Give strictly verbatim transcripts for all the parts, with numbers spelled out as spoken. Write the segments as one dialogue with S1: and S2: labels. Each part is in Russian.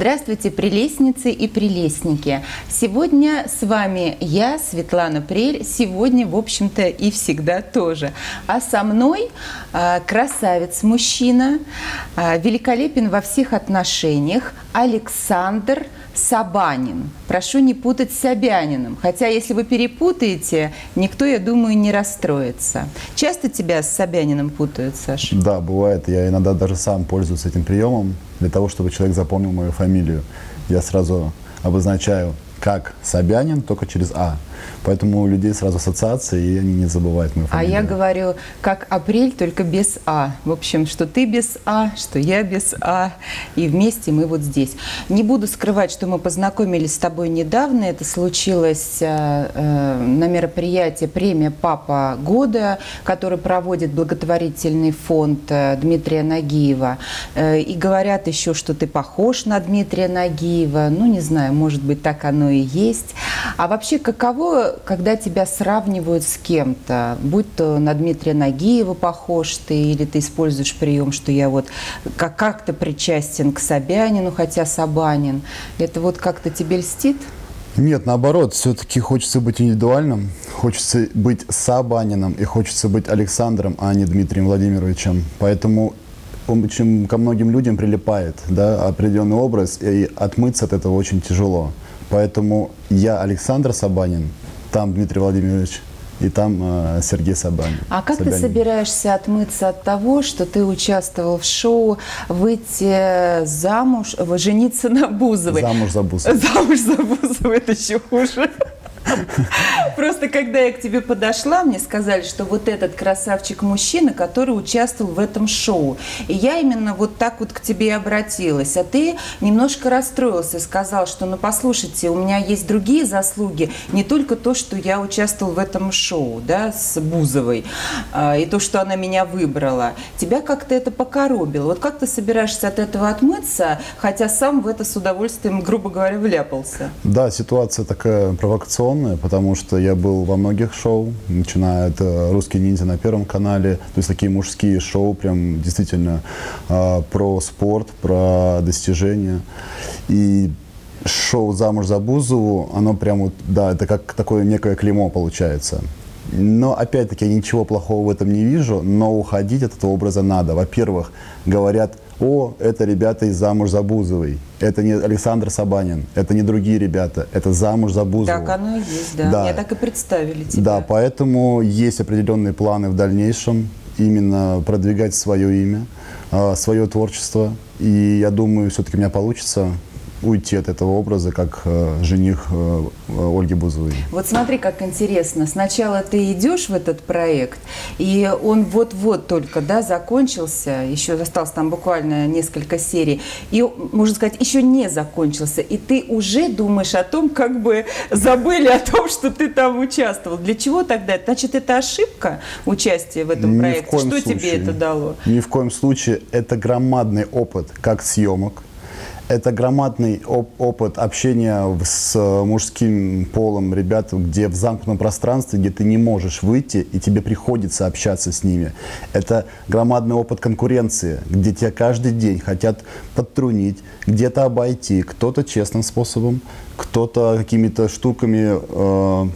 S1: Здравствуйте, прелестницы и прелестники! Сегодня с вами я, Светлана Прель, сегодня, в общем-то, и всегда тоже. А со мной э, красавец-мужчина, э, великолепен во всех отношениях, Александр Собянин. Прошу не путать с Собяниным, хотя если вы перепутаете, никто, я думаю, не расстроится. Часто тебя с Собяниным путают, Саша?
S2: Да, бывает. Я иногда даже сам пользуюсь этим приемом для того, чтобы человек запомнил мою фамилию. Я сразу обозначаю как Собянин, только через А. Поэтому у людей сразу ассоциации, и они не забывают мою фамилию.
S1: А я говорю, как Апрель, только без А. В общем, что ты без А, что я без А, и вместе мы вот здесь. Не буду скрывать, что мы познакомились с тобой недавно. Это случилось э, э, на мероприятии «Премия Папа года», который проводит благотворительный фонд э, Дмитрия Нагиева. Э, и говорят еще, что ты похож на Дмитрия Нагиева. Ну, не знаю, может быть, так оно и есть. А вообще, каково, когда тебя сравнивают с кем-то, будь то на Дмитрия Нагиева похож ты, или ты используешь прием, что я вот как- как-то причастен к Собянину, хотя Собянин. Это вот как-то тебе льстит?
S2: Нет, наоборот, все-таки хочется быть индивидуальным, хочется быть Собяниным и хочется быть Александром, а не Дмитрием Владимировичем. Поэтому он очень ко многим людям прилипает, да, определенный образ, и отмыться от этого очень тяжело. Поэтому я Александр Собянин, там Дмитрий Владимирович, и там э, Сергей Собянин.
S1: А как
S2: Собянин.
S1: ты собираешься отмыться от того, что ты участвовал в шоу «Выйти замуж», «Жениться на Бузовой»?
S2: Замуж за Бузовой.
S1: Замуж за Бузовой, это еще хуже. Просто когда я к тебе подошла, мне сказали, что вот этот красавчик-мужчина, который участвовал в этом шоу. И я именно вот так вот к тебе и обратилась. А ты немножко расстроился и сказал, что ну послушайте, у меня есть другие заслуги, не только то, что я участвовал в этом шоу, да, с Бузовой, а, и то, что она меня выбрала. Тебя как-то это покоробило. Вот как ты собираешься от этого отмыться, хотя сам в это с удовольствием, грубо говоря, вляпался?
S2: Да, ситуация такая провокационная, потому что я был во многих шоу, начиная от «Русский ниндзя» на Первом канале, то есть такие мужские шоу, прям действительно э, про спорт, про достижения. И шоу «Замуж за Бузову», оно прям вот, да, это как такое некое клеймо получается. Но, опять-таки, я ничего плохого в этом не вижу, но уходить от этого образа надо. Во-первых, говорят: о, это ребята из «Замуж за Бузовой». Это не Александр Собянин, это не другие ребята, это «Замуж за Бузову».
S1: Так оно и есть, да.
S2: Да.
S1: Меня так и представили тебя.
S2: Да, поэтому есть определенные планы в дальнейшем именно продвигать свое имя, свое творчество. И я думаю, все-таки у меня получится уйти от этого образа, как э, жених э, Ольги Бузовой.
S1: Вот смотри, как интересно. Сначала ты идешь в этот проект, и он вот-вот только, да, закончился, еще осталось там буквально несколько серий, и, можно сказать, еще не закончился, и ты уже думаешь о том, как бы забыли о том, что ты там участвовал. Для чего тогда? Значит, это ошибка участия в этом
S2: Ни
S1: проекте?
S2: в коем
S1: Что
S2: случае.
S1: тебе это дало?
S2: Ни в коем случае. Это громадный опыт как съемок. Это громадный оп опыт общения с мужским полом ребят, где в замкнутом пространстве, где ты не можешь выйти, и тебе приходится общаться с ними. Это громадный опыт конкуренции, где тебя каждый день хотят подтрунить, где-то обойти, кто-то честным способом, кто-то какими-то штуками э,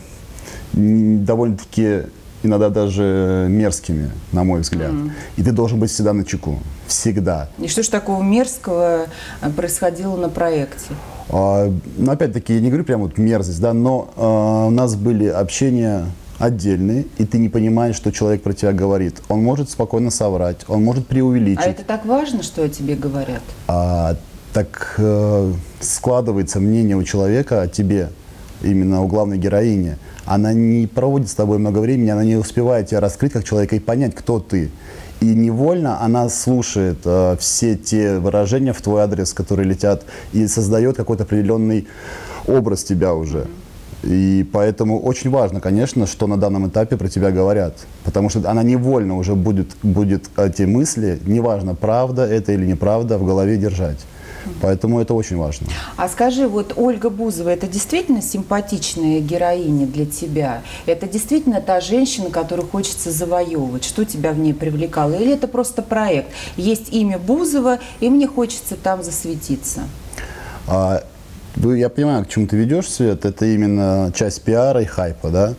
S2: довольно-таки иногда даже мерзкими, на мой взгляд. Mm. И ты должен быть всегда начеку. Всегда.
S1: И что же такого мерзкого происходило на проекте?
S2: А, ну, опять-таки, я не говорю прям вот мерзость, да, но а, у нас были общения отдельные, и ты не понимаешь, что человек про тебя говорит. Он может спокойно соврать, он может преувеличить.
S1: А это так важно, что о тебе говорят?
S2: А, так э, складывается мнение у человека о тебе, именно у главной героини. Она не проводит с тобой много времени, она не успевает тебя раскрыть как человека и понять, кто ты. И невольно она слушает э, все те выражения в твой адрес, которые летят, и создает какой-то определенный образ тебя уже. И поэтому очень важно, конечно, что на данном этапе про тебя говорят. Потому что она невольно уже будет, будет эти мысли, неважно, правда это или неправда, в голове держать. Поэтому это очень важно.
S1: А скажи, вот Ольга Бузова, это действительно симпатичная героиня для тебя? Это действительно та женщина, которую хочется завоевывать? Что тебя в ней привлекало? Или это просто проект? Есть имя Бузова, и мне хочется там засветиться?
S2: А, вы, я понимаю, к чему ты ведешь, Свет, это именно часть пиара и хайпа, да?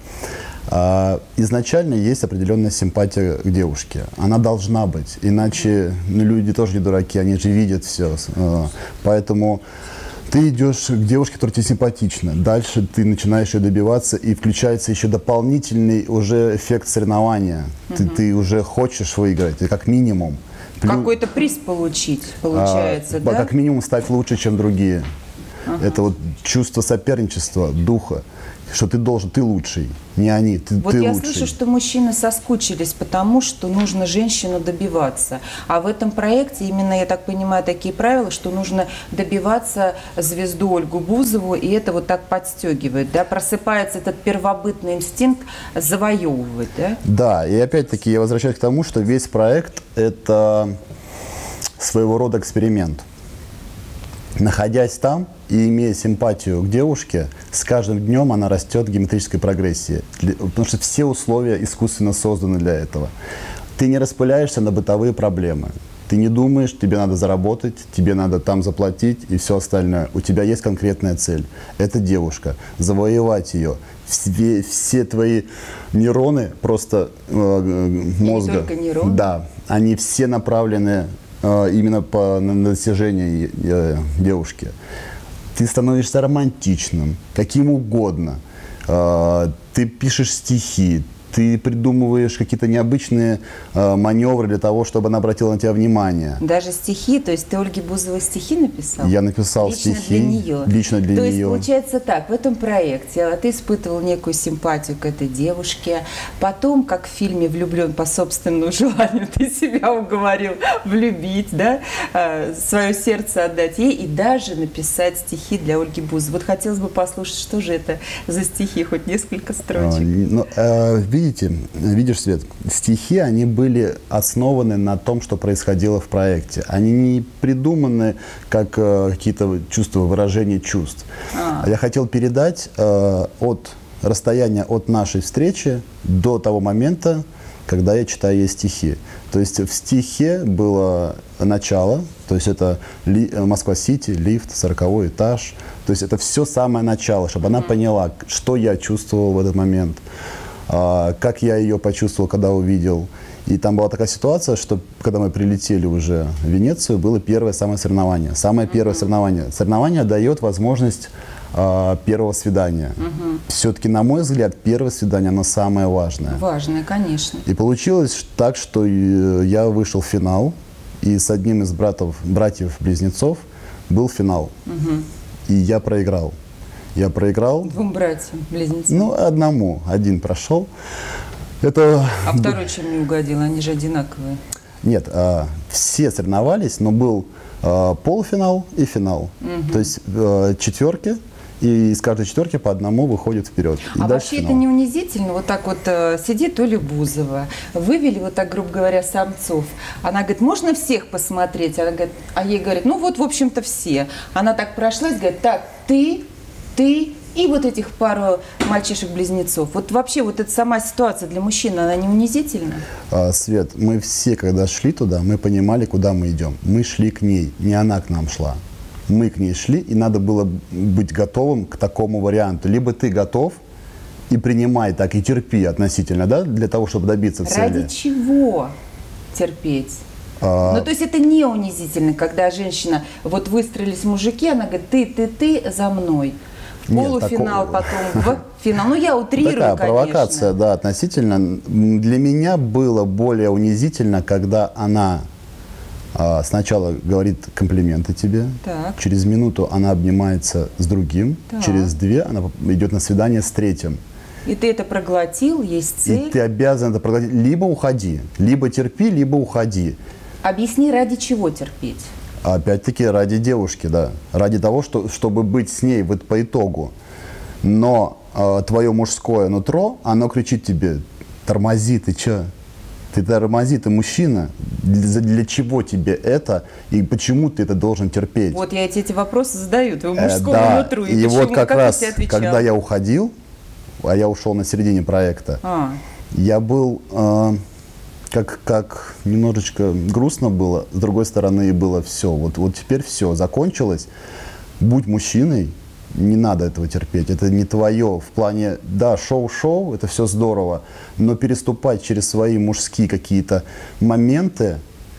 S2: А, изначально есть определенная симпатия к девушке. Она должна быть, иначе ну, люди тоже не дураки, они же видят все. Поэтому ты идешь к девушке, которая тебе симпатична. Дальше ты начинаешь ее добиваться, и включается еще дополнительный уже эффект соревнования. Угу. Ты, ты уже хочешь выиграть, как минимум.
S1: Какой-то приз получить, получается, а, да?
S2: Как минимум стать лучше, чем другие. Ага. Это вот чувство соперничества, духа, что ты должен, ты лучший, не они, ты,
S1: вот
S2: ты
S1: я
S2: лучший.
S1: слышу, что мужчины соскучились, потому что нужно женщину добиваться. А в этом проекте именно, я так понимаю, такие правила, что нужно добиваться звезду Ольгу Бузову, и это вот так подстегивает, да? Просыпается этот первобытный инстинкт завоевывать, да?
S2: Да, и опять-таки я возвращаюсь к тому, что весь проект – это своего рода эксперимент. Находясь там и имея симпатию к девушке, с каждым днем она растет в геометрической прогрессии. Потому что все условия искусственно созданы для этого. Ты не распыляешься на бытовые проблемы. Ты не думаешь, тебе надо заработать, тебе надо там заплатить и все остальное. У тебя есть конкретная цель. Это девушка. Завоевать ее. Все, все твои нейроны просто э, мозга.
S1: И не только нейроны.
S2: Да, они все направлены именно по, на достижение э, девушки. Ты становишься романтичным, каким угодно. Э, ты пишешь стихи, ты придумываешь какие-то необычные э, маневры для того, чтобы она обратила на тебя внимание.
S1: Даже стихи? То есть ты Ольге Бузовой стихи написал?
S2: Я написал
S1: лично
S2: стихи.
S1: Для нее.
S2: Лично для
S1: То
S2: нее.
S1: есть получается так, в этом проекте ты испытывал некую симпатию к этой девушке, потом, как в фильме «Влюблен по собственному желанию», ты себя уговорил влюбить, да, свое сердце отдать ей и даже написать стихи для Ольги Бузовой. Вот хотелось бы послушать, что же это за стихи, хоть несколько строчек.
S2: А, ну, э, Видите, видишь, Свет, стихи, они были основаны на том, что происходило в проекте. Они не придуманы как э, какие-то чувства, выражения чувств. А. Я хотел передать э, от расстояния от нашей встречи до того момента, когда я читаю ей стихи. То есть в стихе было начало, то есть это ли, Москва-Сити, лифт, сороковой этаж. То есть это все самое начало, чтобы она поняла, что я чувствовал в этот момент. Как я ее почувствовал, когда увидел. И там была такая ситуация, что когда мы прилетели уже в Венецию, было первое самое соревнование. Самое первое uh-huh. соревнование. Соревнование дает возможность э, первого свидания. Uh-huh. Все-таки, на мой взгляд, первое свидание, оно самое важное.
S1: Важное, конечно.
S2: И получилось так, что я вышел в финал, и с одним из братов, братьев-близнецов был финал. Uh-huh. И я проиграл. Я проиграл.
S1: Двум братьям, близнецам?
S2: Ну, одному. Один прошел. Это...
S1: А второй чем не угодил? Они же одинаковые.
S2: Нет, а, все соревновались, но был а, полуфинал и финал. Угу. То есть а, четверки, и из каждой четверки по одному выходит вперед. И
S1: а вообще финал. Это не унизительно? Вот так вот а, сидит Оля Бузова, вывели вот так, грубо говоря, самцов. Она говорит, можно всех посмотреть? Она говорит, а ей говорят, ну вот, в общем-то, все. Она так прошлась, говорит, так, ты... ты и вот этих пару мальчишек-близнецов. Вот вообще вот эта сама ситуация для мужчин, она не унизительна?
S2: А, Свет, мы все, когда шли туда, мы понимали, куда мы идем. Мы шли к ней, не она к нам шла. Мы к ней шли, и надо было быть готовым к такому варианту. Либо ты готов и принимай так, и терпи относительно, да, для того, чтобы добиться цели.
S1: Ради чего терпеть? А... Ну, то есть это не унизительно, когда женщина, вот выстроились мужики, она говорит, ты, ты, ты за мной. Полуфинал, Нет, потом в финал. Ну, я утрирую,
S2: Такая
S1: конечно.
S2: провокация, да, относительно. Для меня было более унизительно, когда она а, сначала говорит комплименты тебе, так. через минуту она обнимается с другим, так. через две она идет на свидание с третьим.
S1: И ты это проглотил, есть цель?
S2: И ты обязан это проглотить. Либо уходи, либо терпи, либо уходи.
S1: Объясни, ради чего терпеть?
S2: Опять-таки ради девушки, да. Ради того, что, чтобы быть с ней вот по итогу. Но э, твое мужское нутро, оно кричит тебе, тормози, ты че? Ты тормози, ты мужчина. Для, для чего тебе это? И почему ты это должен терпеть?
S1: Вот я эти, эти вопросы задаю, твоему мужскому э, да. нутру.
S2: И, и вот как, как раз, когда я уходил, а я ушел на середине проекта, а. я был... Э, Как, как немножечко грустно было, с другой стороны было все. Вот, вот теперь все закончилось. Будь мужчиной, не надо этого терпеть. Это не твое. В плане, да, шоу-шоу, это все здорово, но переступать через свои мужские какие-то моменты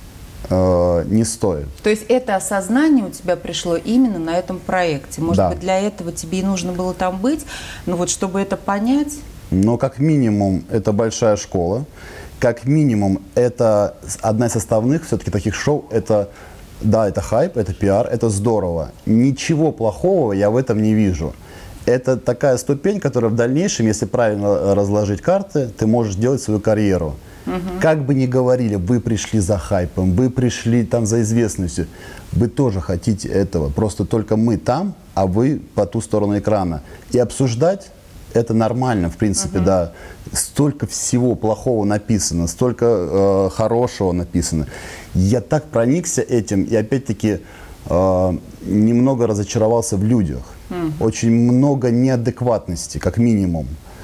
S2: э, не стоит.
S1: То есть это осознание у тебя пришло именно на этом проекте. Может
S2: Да.
S1: быть, для этого тебе и нужно было там быть, но вот чтобы это понять...
S2: Но как минимум это большая школа. Как минимум это одна из составных все-таки таких шоу. Это, да, это хайп, это пиар, это здорово. Ничего плохого я в этом не вижу. Это такая ступень, которая в дальнейшем, если правильно разложить карты, ты можешь делать свою карьеру. Угу. Как бы ни говорили, вы пришли за хайпом, вы пришли там за известностью, вы тоже хотите этого. Просто только мы там, а вы по ту сторону экрана. И обсуждать это нормально, в принципе, uh-huh. да. Столько всего плохого написано, столько э, хорошего написано. Я так проникся этим и опять-таки э, немного разочаровался в людях. Uh-huh. Очень много неадекватности, как минимум.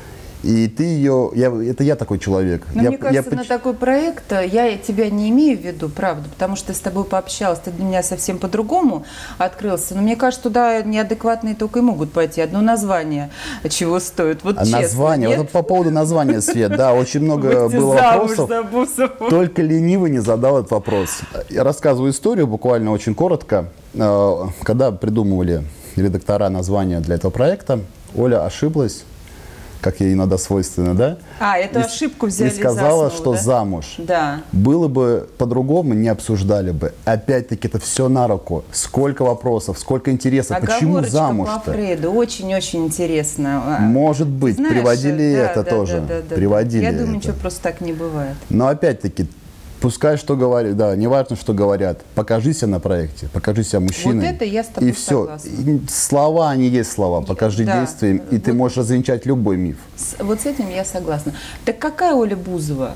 S2: И ты ее... Я, это я такой человек.
S1: Но
S2: я,
S1: мне кажется,
S2: я...
S1: на такой проект я тебя не имею в виду, правда, потому что с тобой пообщалась, ты для меня совсем по-другому открылся. Но мне кажется, туда неадекватные только и могут пойти. Одно название чего стоит. Вот
S2: а
S1: честно,
S2: название,
S1: нет?
S2: вот по поводу названия, Свет, да, очень много было вопросов. Только ленивый не задал этот вопрос. Я рассказываю историю буквально очень коротко. Когда придумывали редактора названия для этого проекта, Оля ошиблась, как ей иногда свойственно, да?
S1: А, эту
S2: и,
S1: ошибку взяли
S2: и сказала,
S1: за основу,
S2: что
S1: да?
S2: замуж.
S1: Да.
S2: Было бы по-другому, не обсуждали бы. Опять-таки, это все на руку. Сколько вопросов, сколько интересов. Почему замуж-то?
S1: По Фрейду. Очень-очень интересно.
S2: Может быть,
S1: знаешь,
S2: приводили
S1: да,
S2: это
S1: да,
S2: тоже.
S1: Да, да, да,
S2: приводили
S1: Я думаю,
S2: это.
S1: ничего просто так не бывает.
S2: Но опять-таки, пускай что говорят, да, не важно, что говорят. Покажи себя на проекте, покажи себя мужчиной.
S1: Вот это я с тобой
S2: и все.
S1: согласна.
S2: И слова, они есть слова. Покажи
S1: Да.
S2: действием, и
S1: Вот.
S2: ты можешь развенчать любой миф.
S1: С, вот с этим я согласна. Так какая Оля Бузова?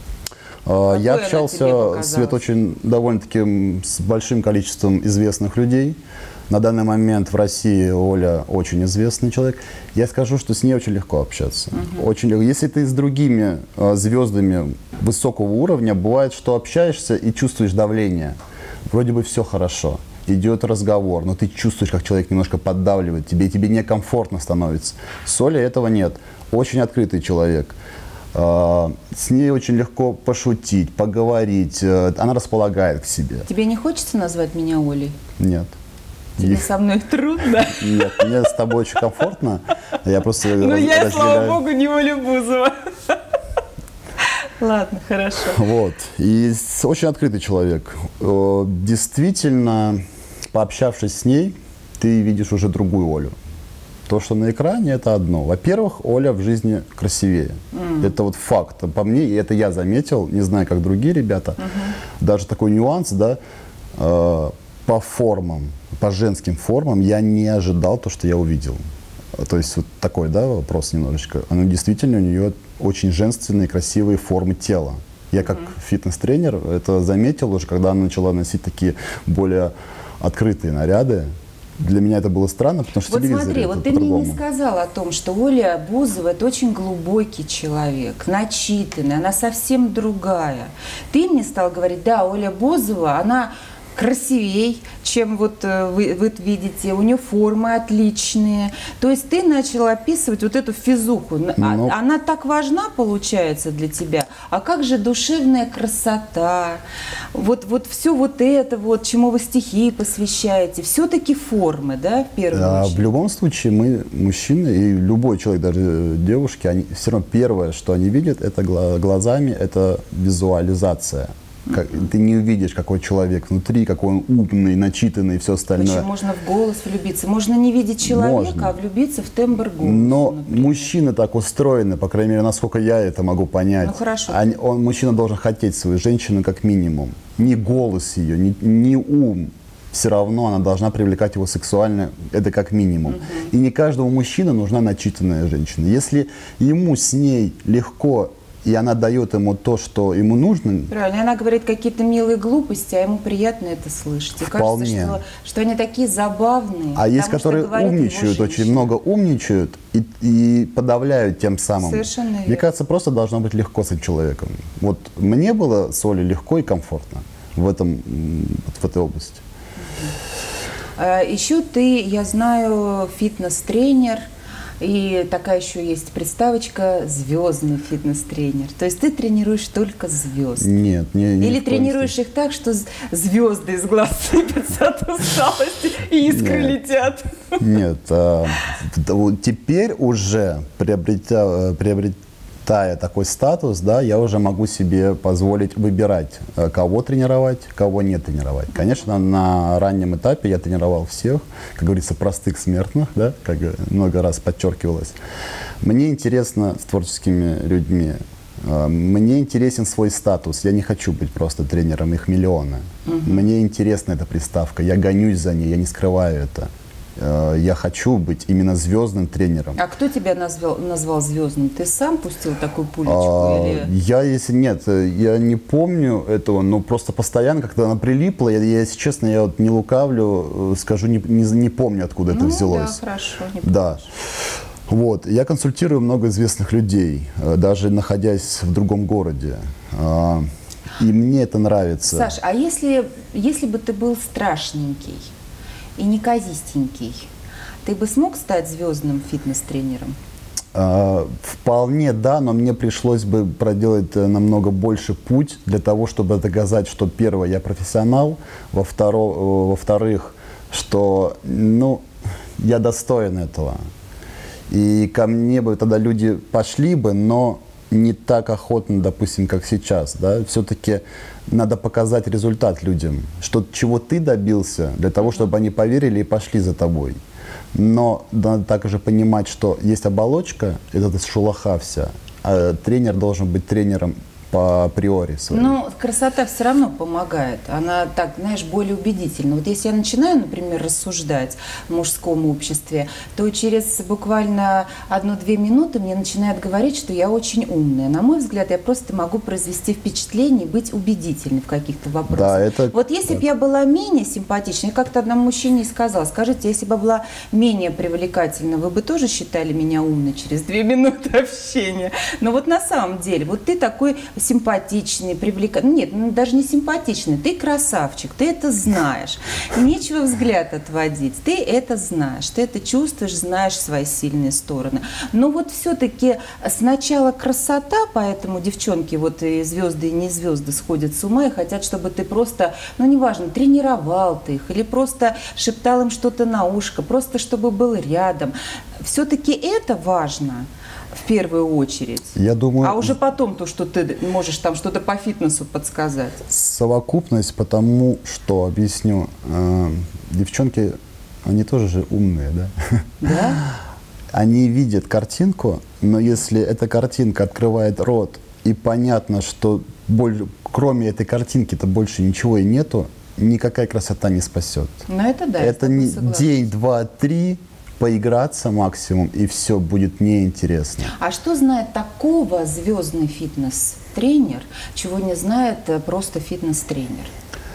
S2: Uh, я
S1: она тебе
S2: общался,
S1: показалась?
S2: Свет, очень довольно-таки с большим количеством известных людей. На данный момент в России Оля очень известный человек. Я скажу, что с ней очень легко общаться. Uh-huh. Очень легко. Если ты с другими э, звездами высокого уровня, бывает, что общаешься и чувствуешь давление. Вроде бы все хорошо. Идет разговор, но ты чувствуешь, как человек немножко поддавливает тебе, и тебе некомфортно становится. С Олей этого нет. Очень открытый человек. Uh, с ней очень легко пошутить, поговорить. Uh, она располагает к себе.
S1: Тебе не хочется назвать меня Олей?
S2: Нет.
S1: Тебе
S2: И...
S1: со мной трудно?
S2: Нет, мне с тобой очень комфортно. Я просто
S1: Ну
S2: раз,
S1: я,
S2: разделяю...
S1: слава богу, не Оля Бузова. Ладно, хорошо.
S2: Вот. И с... очень открытый человек. Действительно, пообщавшись с ней, ты видишь уже другую Олю. То, что на экране, это одно. Во-первых, Оля в жизни красивее. Mm. Это вот факт. По мне, и это я заметил, не знаю, как другие ребята. Mm-hmm. Даже такой нюанс, да, э, по формам, по женским формам я не ожидал то, что я увидел. То есть вот такой, да, вопрос немножечко. Она действительно, у нее очень женственные, красивые формы тела. Я как mm-hmm. фитнес-тренер это заметил уже, когда она начала носить такие более открытые наряды. Для меня это было странно, потому что
S1: вот
S2: телевизор
S1: смотри,
S2: это
S1: вот ты
S2: по-другому.
S1: мне не сказала о том, что Оля Бузова – это очень глубокий человек, начитанный, она совсем другая. Ты мне стал говорить, да, Оля Бузова, она красивей, чем вот вы, вы видите, у нее формы отличные. То есть ты начал описывать вот эту физуху.
S2: Ну,
S1: а, она так важна, получается, для тебя. А как же душевная красота? Вот, вот все вот это, вот, чему вы стихи посвящаете, все-таки формы, да, в первую
S2: а,
S1: очередь?
S2: В любом случае, мы, мужчины, и любой человек, даже девушки, они, все равно первое, что они видят, это глазами, это визуализация. Как, ты не увидишь, какой человек внутри, какой он умный, начитанный и все остальное.
S1: Почему? Можно в голос влюбиться. Можно не видеть человека,
S2: Можно.
S1: а влюбиться в тембр голоса.
S2: Но
S1: например.
S2: мужчины так устроены, по крайней мере, насколько я это могу понять.
S1: Ну, хорошо.
S2: Они, он, мужчина должен хотеть свою женщину как минимум. Не голос ее, не, не ум. Все равно она должна привлекать его сексуально, это как минимум. Угу. И не каждому мужчине нужна начитанная женщина. Если ему с ней легко, и она дает ему то, что ему нужно.
S1: Правильно, она говорит какие-то милые глупости, а ему приятно это слышать. И
S2: Вполне.
S1: кажется, что, что они такие забавные.
S2: А есть, которые умничают, очень много умничают и, и подавляют тем самым.
S1: Совершенно верно.
S2: Мне кажется, просто должно быть легко с этим человеком. Вот мне было с Олей легко и комфортно в, этом, в этой области.
S1: Еще ты, я знаю, фитнес-тренер. И такая еще есть приставочка «звездный фитнес-тренер». То есть ты тренируешь только звезд?
S2: Нет, не, не
S1: Или тренируешь их так, что звезды из глаз сыпятся от усталости и искры
S2: Нет.
S1: летят?
S2: Нет, а, теперь уже приобретя, приобретя такой статус, да, я уже могу себе позволить выбирать, кого тренировать, кого не тренировать. Конечно, на раннем этапе я тренировал всех, как говорится, простых смертных, да, как много раз подчеркивалось. Мне интересно с творческими людьми, мне интересен свой статус. Я не хочу быть просто тренером, их миллионы. Угу. Мне интересна эта приставка, я гонюсь за ней, я не скрываю это. Я хочу быть именно звездным тренером.
S1: А кто тебя назвал, назвал звездным? Ты сам пустил такую пулечку?
S2: А,
S1: или...
S2: Я, если нет, я не помню этого, но просто постоянно как-то она прилипла. Я, я, если честно, я вот не лукавлю, скажу, не, не, не помню, откуда
S1: ну,
S2: это взялось.
S1: Да, хорошо, не
S2: да. Вот. Я консультирую много известных людей, даже находясь в другом городе. И мне это нравится.
S1: Саш, а если, если бы ты был страшненький и неказистенький, ты бы смог стать звездным фитнес-тренером?
S2: А, вполне да, но мне пришлось бы проделать намного больше путь для того, чтобы доказать, что, первое, я профессионал, во-вторых, во-вторых, что, ну, я достоин этого. И ко мне бы тогда люди пошли бы, но не так охотно, допустим, как сейчас, да, все-таки надо показать результат людям, что чего ты добился, для того, чтобы они поверили и пошли за тобой. Но надо также понимать, что есть оболочка, это шелуха вся, а тренер должен быть тренером по априори своей.
S1: Ну, красота все равно помогает. Она так, знаешь, более убедительна. Вот если я начинаю, например, рассуждать в мужском обществе, то через буквально одну-две минуты мне начинают говорить, что я очень умная. На мой взгляд, я просто могу произвести впечатление и быть убедительной в каких-то вопросах.
S2: Да, это...
S1: Вот если бы я была менее симпатичной, я как-то одному мужчине и сказала, скажите, если бы я была менее привлекательна, вы бы тоже считали меня умной через две минуты общения? Но вот на самом деле, вот ты такой симпатичный, привлекательный. Нет, ну, даже не симпатичный. Ты красавчик, ты это знаешь. Нечего взгляд отводить. Ты это знаешь, ты это чувствуешь, знаешь свои сильные стороны. Но вот все-таки сначала красота, поэтому девчонки, вот и звезды, и не звезды сходят с ума и хотят, чтобы ты просто, ну неважно, тренировал ты их или просто шептал им что-то на ушко, просто чтобы был рядом. Все-таки это важно. В первую очередь.
S2: Я думаю,
S1: а уже потом то, что ты можешь там что-то по фитнесу подсказать.
S2: Совокупность, потому что, объясню, э, девчонки, они тоже же умные, да?
S1: Да?
S2: Они видят картинку, но если эта картинка открывает рот, и понятно, что боль, кроме этой картинки-то больше ничего и нету, никакая красота не спасет.
S1: Ну это да.
S2: Это не день, два, три, поиграться максимум, и все будет неинтересно.
S1: А что знает такого звездный фитнес-тренер, чего не знает просто фитнес-тренер?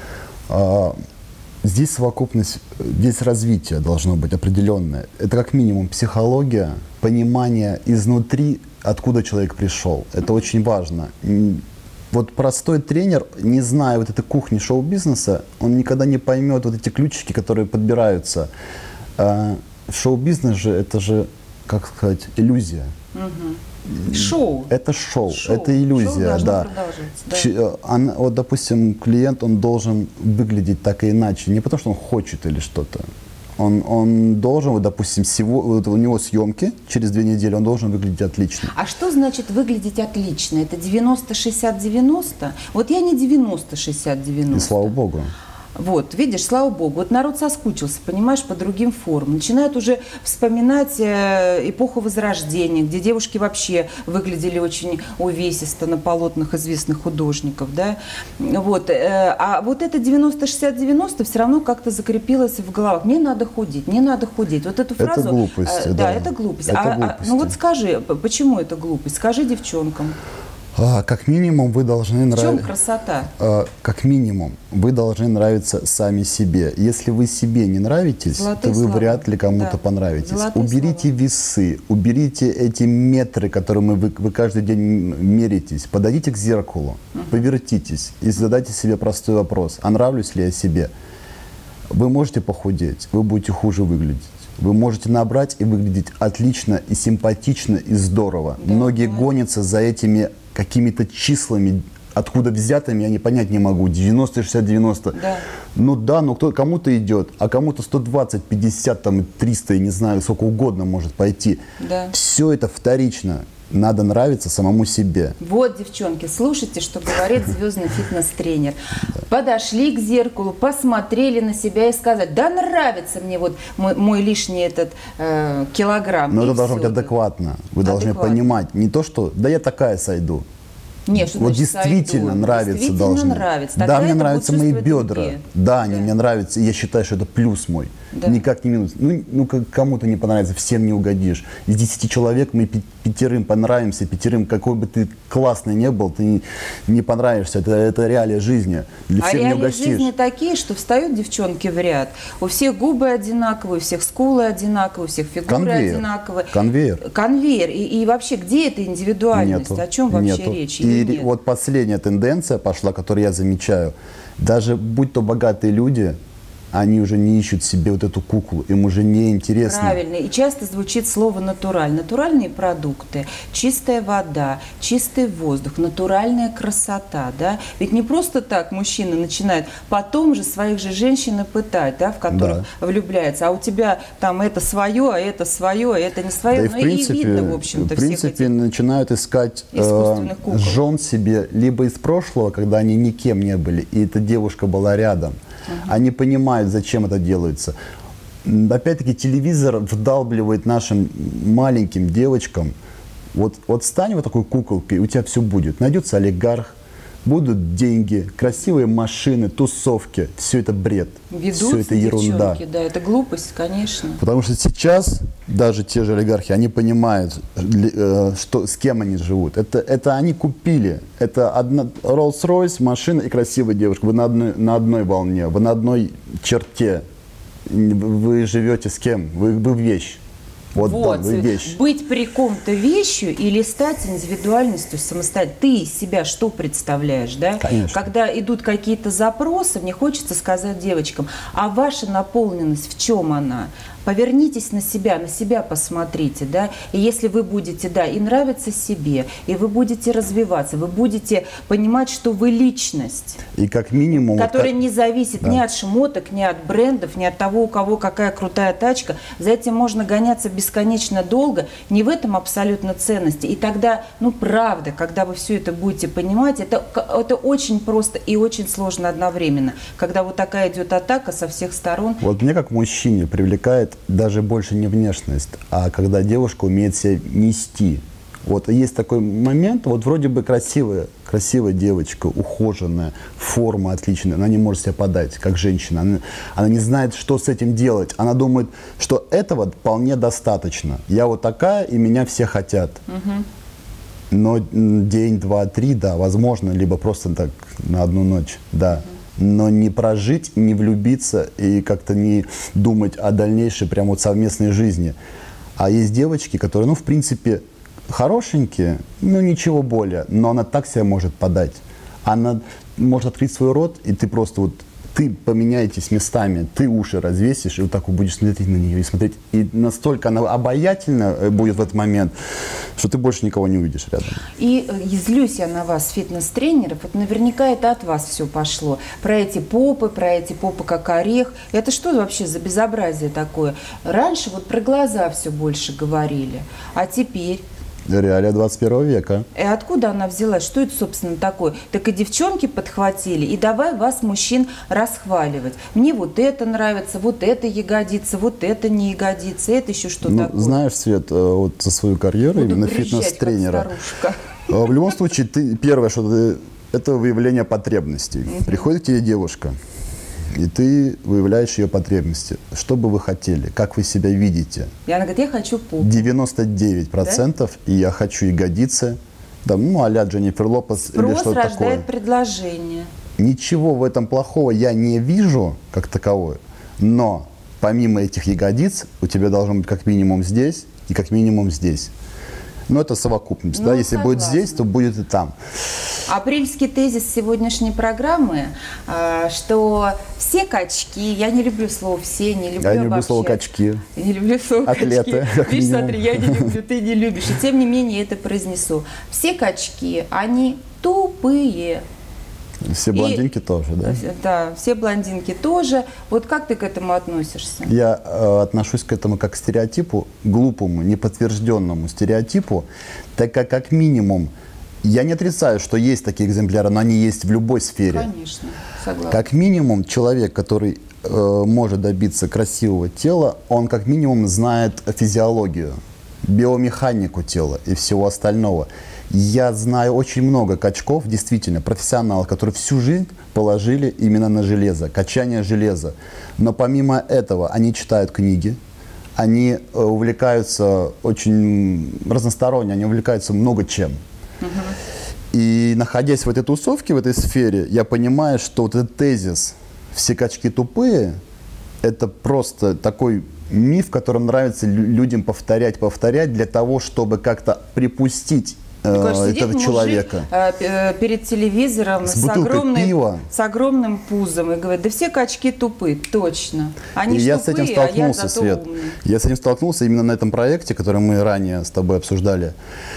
S2: А, здесь совокупность, здесь развитие должно быть определенное. Это как минимум психология, понимание изнутри, откуда человек пришел. Это очень важно. Вот простой тренер, не зная вот этой кухни шоу-бизнеса, он никогда не поймет вот эти ключики, которые подбираются. Шоу-бизнес же, это же, как сказать, иллюзия.
S1: Угу. Шоу.
S2: Это шоу,
S1: шоу.
S2: Это иллюзия,
S1: шоу
S2: да.
S1: да.
S2: Он, вот, допустим, клиент, он должен выглядеть так и иначе, не потому что он хочет или что-то. Он, он должен, вот, допустим, всего, вот у него съемки через две недели, он должен выглядеть отлично.
S1: А что значит выглядеть отлично? Это девяносто шестьдесят девяносто? Вот я не девяносто шестьдесят девяносто.
S2: И слава богу.
S1: Вот, видишь, слава богу, вот народ соскучился, понимаешь, по другим формам. Начинают уже вспоминать э, эпоху Возрождения, где девушки вообще выглядели очень увесисто на полотнах известных художников, да. Вот, э, а вот это девяносто шестьдесят девяносто все равно как-то закрепилось в головах. Мне надо худеть, мне надо худеть. Вот эту фразу...
S2: Это глупость,
S1: э,
S2: да.
S1: Да, это глупость.
S2: Это
S1: а,
S2: глупости.
S1: А, ну вот скажи, почему это глупость? Скажи девчонкам.
S2: А, как минимум вы должны нравиться.
S1: В чем красота?
S2: А, как минимум вы должны нравиться сами себе. Если вы себе не нравитесь,
S1: Золотые
S2: то вы
S1: слова.
S2: вряд ли кому-то
S1: Да.
S2: понравитесь.
S1: Золотые
S2: уберите
S1: слова.
S2: весы, уберите эти метры, которыми вы, вы каждый день меритесь. Подойдите к зеркалу, uh-huh. повертитесь и задайте себе простой вопрос: а нравлюсь ли я себе? Вы можете похудеть, вы будете хуже выглядеть. Вы можете набрать и выглядеть отлично, и симпатично, и здорово. Да, Многие да. гонятся за этими какими-то числами, откуда взятыми, я не понять не могу. девяносто, шестьдесят, девяносто. Да. Ну да, ну кто, кому-то идет, а кому-то сто двадцать, пятьдесят, там, триста, я не знаю, сколько угодно может пойти. Да. Все это вторично. Надо нравиться самому себе.
S1: Вот, девчонки, слушайте, что говорит звездный фитнес-тренер. Подошли к зеркалу, посмотрели на себя и сказать, да нравится мне вот мой, мой лишний этот э, килограмм.
S2: Но это должно быть адекватно. Вы должны понимать, не то, что да я такая сойду.
S1: Нет, что
S2: вот действительно
S1: сойду.
S2: нравится
S1: действительно
S2: должны.
S1: Нравится.
S2: Да, мне нравятся мои бедра.
S1: Другие.
S2: Да, они да. мне нравятся. И я считаю, что это плюс мой. Да. Никак не минус. Ну, ну кому-то не понравится, всем не угодишь. Из десяти человек мы пятерым понравимся, пятерым, какой бы ты классный не был, ты не, не понравишься. Это, это реалия жизни. Для
S1: а
S2: всех
S1: реалии
S2: не угостишь.
S1: жизни такие, что встают девчонки в ряд. У всех губы одинаковые, у всех скулы одинаковые, у всех фигуры
S2: Конвейер.
S1: одинаковые.
S2: Конвейер.
S1: Конвейер. И, и вообще, где эта индивидуальность?
S2: Нету.
S1: О чем вообще
S2: Нету.
S1: речь?
S2: И нет? Вот последняя тенденция пошла, которую я замечаю. Даже будь то богатые люди, они уже не ищут себе вот эту куклу, им уже не интересно.
S1: Правильно. И часто звучит слово «натураль». Натуральные продукты, чистая вода, чистый воздух, натуральная красота. Да? Ведь не просто так мужчина начинает потом же своих же женщин пытать, да, в которых да. влюбляется. А у тебя там это свое, а это свое, а это не свое.
S2: Да и, в принципе, и видно, в общем-то, в принципе этих начинают искать э, жен себе либо из прошлого, когда они никем не были, и эта девушка была рядом. Uh-huh. Они понимают, зачем это делается. Опять-таки телевизор вдалбливает нашим маленьким девочкам. Вот, вот стань вот такой куколкой, у тебя все будет. Найдется олигарх, будут деньги, красивые машины, тусовки. Все это бред.
S1: Ведутся
S2: все это ерунда.
S1: Девчонки, да, это глупость, конечно.
S2: Потому что сейчас даже те же олигархи, они понимают, что, с кем они живут. Это, это они купили. Это одна Rolls-Royce, машина и красивая девушка. Вы на одной, на одной волне, вы на одной черте. Вы живете с кем? Вы, вы вещь. Вот,
S1: вот.
S2: Да, вы вещь.
S1: Быть при ком-то вещью или стать индивидуальностью самостоятельно. Ты из себя что представляешь, да?
S2: Конечно.
S1: Когда идут какие-то запросы, мне хочется сказать девочкам, а ваша наполненность в чем она? Повернитесь на себя, на себя посмотрите, да, и если вы будете, да, и нравиться себе, и вы будете развиваться, вы будете понимать, что вы личность.
S2: И как минимум...
S1: Которая
S2: вот,
S1: не зависит да. ни от шмоток, ни от брендов, ни от того, у кого какая крутая тачка. За этим можно гоняться бесконечно долго, не в этом абсолютно ценности. И тогда, ну, правда, когда вы все это будете понимать, это, это очень просто и очень сложно одновременно, когда вот такая идет атака со всех сторон.
S2: Вот мне как мужчине привлекает даже больше не внешность, а когда девушка умеет себя нести. Вот есть такой момент, вот вроде бы красивая, красивая девочка, ухоженная, форма отличная, она не может себя подать, как женщина. Она, она не знает, что с этим делать. Она думает, что этого вполне достаточно. Я вот такая, и меня все хотят. Угу. Но день, два, три, да, возможно, либо просто так на одну ночь, да. Угу. Но не прожить, не влюбиться и как-то не думать о дальнейшей прям вот совместной жизни. А есть девочки, которые, ну, в принципе, хорошенькие, ну, ничего более, но она так себя может подать. Она может открыть свой рот, и ты просто вот, ты поменяетесь местами, ты уши развесишь, и вот так вот будешь смотреть на нее и смотреть. И настолько она обаятельна будет в этот момент, что ты больше никого не увидишь рядом.
S1: И, и злюсь я на вас, фитнес-тренеров, вот наверняка это от вас все пошло. Про эти попы, про эти попы как орех. Это что вообще за безобразие такое? Раньше вот про глаза все больше говорили, а теперь...
S2: Реалия двадцать первого века.
S1: И откуда она взялась? Что это, собственно, такое? Так и девчонки подхватили, и давай вас, мужчин, расхваливать. Мне вот это нравится, вот это ягодится, вот это не ягодится, это еще что
S2: ну,
S1: такое?
S2: Знаешь, Свет, вот за свою карьеру,
S1: буду
S2: именно фитнес-тренера.
S1: В
S2: любом случае, ты первое, что ты, это выявление потребностей. Uh-huh. Приходит к тебе девушка, и ты выявляешь ее потребности. Что бы вы хотели? Как вы себя видите?
S1: И она говорит, я хочу попу.
S2: девяносто девять процентов, да? И я хочу ягодицы. Да, ну, а-ля Дженнифер Лопес или что-то такое.
S1: Спрос рождает предложение.
S2: Ничего в этом плохого я не вижу, как таковое. Но помимо этих ягодиц, у тебя должно быть как минимум здесь и как минимум здесь. Но это совокупность.
S1: Ну,
S2: Да? Если
S1: согласна.
S2: будет здесь, то будет и там.
S1: Апрельский тезис сегодняшней программы, а, что все качки, я не люблю слово «все», не люблю
S2: Я не люблю
S1: обобщать.
S2: слово «качки».
S1: Я не люблю слово
S2: Атлеты,
S1: «качки».
S2: как
S1: Видишь,
S2: минимум.
S1: смотри, я не люблю, ты не любишь. И тем не менее это произнесу. Все качки, они тупые.
S2: Все блондинки
S1: И,
S2: тоже, да?
S1: Да, все блондинки тоже. Вот как ты к этому относишься?
S2: Я э, отношусь к этому как к стереотипу, глупому, неподтвержденному стереотипу, так как, как минимум, я не отрицаю, что есть такие экземпляры, но они есть в любой сфере.
S1: Конечно, согласна.
S2: Как минимум, человек, который э, может добиться красивого тела, он как минимум знает физиологию, биомеханику тела и всего остального. Я знаю очень много качков, действительно, профессионалов, которые всю жизнь положили именно на железо, качание железа. Но помимо этого они читают книги, они э, увлекаются очень разносторонне, они увлекаются много чем. И находясь в этой тусовке, в этой сфере, я понимаю, что вот этот тезис «все качки тупые» — это просто такой миф, которым нравится лю- людям повторять, повторять для того, чтобы как-то припустить э,
S1: Такой сидит
S2: этого
S1: мужик,
S2: человека.
S1: э, п- э, перед телевизором
S2: С
S1: с,
S2: бутылкой
S1: огромной-
S2: пива.
S1: с огромным пузом и говорит, да все качки тупые, точно. Они
S2: И
S1: ж
S2: я с этим
S1: тупые, а я
S2: столкнулся,
S1: зато
S2: Свет.
S1: умный.
S2: Я с этим столкнулся именно на этом проекте, который мы ранее с тобой обсуждали.